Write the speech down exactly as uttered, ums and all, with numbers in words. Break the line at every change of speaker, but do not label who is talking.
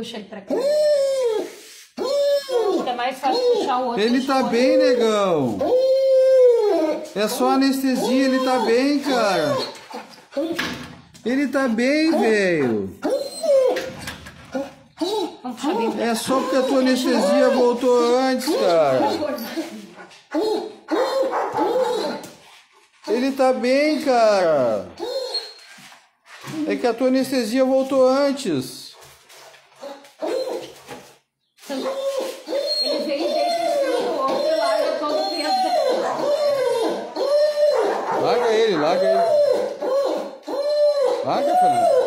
Puxa ele pra cá. Acho que é mais fácil puxar o outro.
Ele tá bem, negão. É só anestesia, ele tá bem, cara. Ele tá bem, velho. É só porque a tua anestesia voltou antes, cara. Ele tá bem, cara. É que a tua anestesia voltou antes.
Ele veio e deita no outro e larga todo o peso.
Larga ele, larga ele. Larga, Fernando.